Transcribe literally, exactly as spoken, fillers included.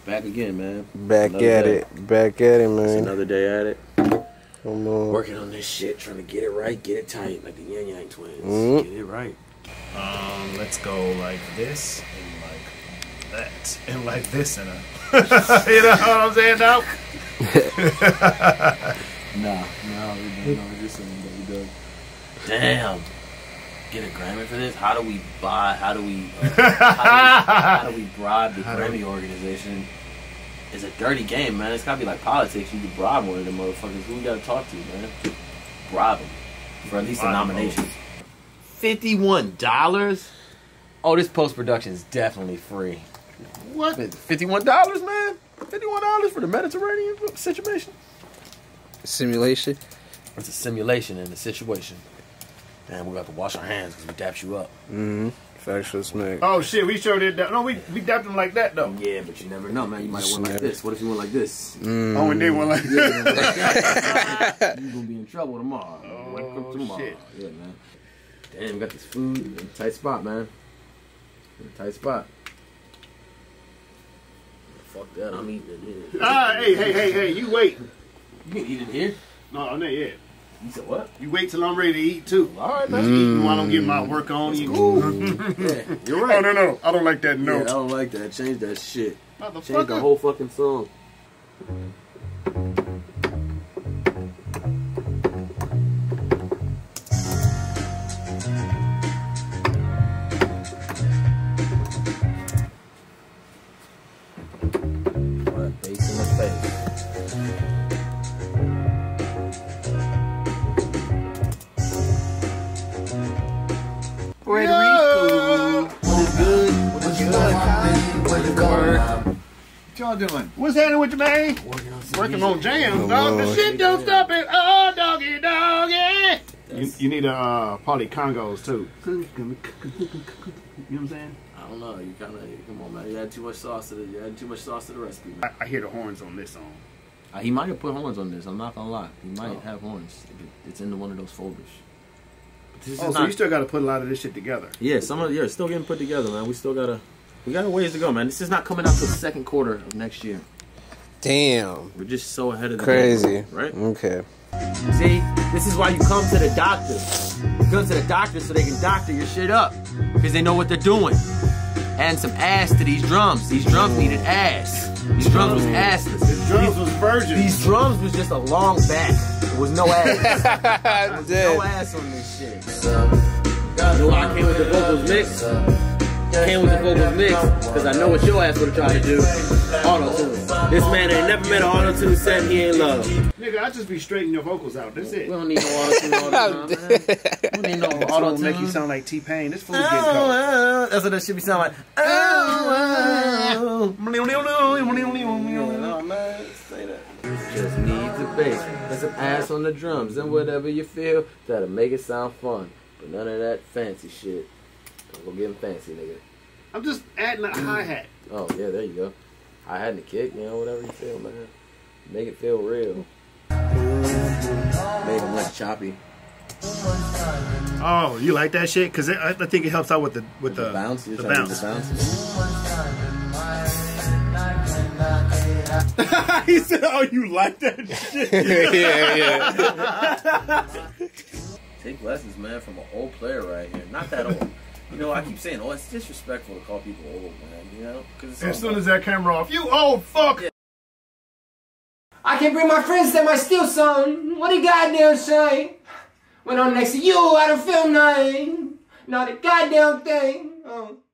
Back again, man. Back another at day. it. Back at it, man. It's another day at it. Come on. Working on this shit, trying to get it right, get it tight, like the Yang Yang twins. Mm-hmm. Get it right. Um, let's go like this and like that and like this and a. You know what I'm saying now? Nah, no, we don't. No, just saying that we do. Damn. Get a Grammy for this? How do we buy? How do we? Uh, how, do we how do we bribe the Grammy organization? It's a dirty game, man. It's gotta be like politics. You can bribe one of them motherfuckers. Who we gotta talk to, man? Bribe them for at least a nomination. Fifty-one dollars? Oh, this post production is definitely free. What? Fifty-one dollars, man? Fifty-one dollars for the Mediterranean situation? Simulation. It's a simulation in the situation. Man, we got to wash our hands because we dapped you up. Mm-hmm. Factual smack. Oh shit, we sure did that. No, we we dapped him like that though. Yeah, but you never know, man. You might have went like this. What if you went like this? Mm. Oh, and they went like that. You're gonna be in trouble tomorrow. Oh, Wake up tomorrow. shit. Yeah, man. Damn, we got this food in a tight spot, man. In a tight spot. Fuck that, I'm eating in here. Ah, hey, hey, hey, hey, you wait. You can eat in here? No, not yet. You said what? You wait till I'm ready to eat too. All right, man. Mm. Eating while I'm getting my work on. You Yeah, you're right. Oh no, no, I don't like that Yeah, note. I don't like that. Change that shit. Change the Motherfucker. whole fucking song. Right, bass in the face. Puerto Rico. What is good? What is good? What is good? What y'all doing? What's happening with you, man? Working on some Working music. on jams, Oh, dog. The Lord. shit don't stop it. Oh, doggy, doggy. You, That's- you need a uh, Polly Congos too. You know what I'm saying? I don't know. You kind of come on, man. You add too much sauce to the. You add too much sauce to the recipe, man. I, I hear the horns on this song. Uh, he might have put horns on this. I'm not gonna lie. He might have horns. If it, it's in one of those folders. But this Oh, is so not, you still got to put a lot of this shit together. yeah, some of yeah, it's still getting put together, man. We still gotta. We got a ways to go, man. This is not coming out till the second quarter of next year. Damn. We're just so ahead of the Crazy. game, right? Okay. See, this is why you come to the doctor. You come to the doctor so they can doctor your shit up. Because they know what they're doing. Adding some ass to these drums. These drums needed ass. These drums was assless. The drums was virgin. These drums was just a long back. There was no ass. There was no ass on this shit. You know why I came with the vocals mix? Came with the vocals mix because I know what your ass would have tried to do. Auto-tune. This man ain't never met an auto-tune set he ain't love. Nigga, I just be straightening your vocals out. That's We it. don't need no auto-tune all the time, man. We don't need no Auto auto-tune. make you sound like T-Pain. This fool's Oh, getting cold. oh, that's what that should be sound like. Oh, oh. No, man, say that. Just needs a bass and some ass on the drums and whatever you feel that'll make it sound fun. But none of that fancy shit. Don't go getting fancy, nigga. I'm just adding a hi-hat. Oh, yeah, there you go. I had the kick, you know, whatever you feel, man. Make it feel real. Make them less choppy. Oh, you like that shit? Because I, I think it helps out with the with the, The bounce, you're the trying to bounce. get the bounce. He said, "Oh, you like that shit?" yeah, yeah. Take lessons, man, from an old player right here. Not that old. You know, I keep saying, oh, it's disrespectful to call people old, man. You know, because As soon as that camera off, you old fuck. Yeah. I can't bring my friends to my still son. What a goddamn shame. When I'm next to you, I don't feel nothing. Not a goddamn thing. Oh.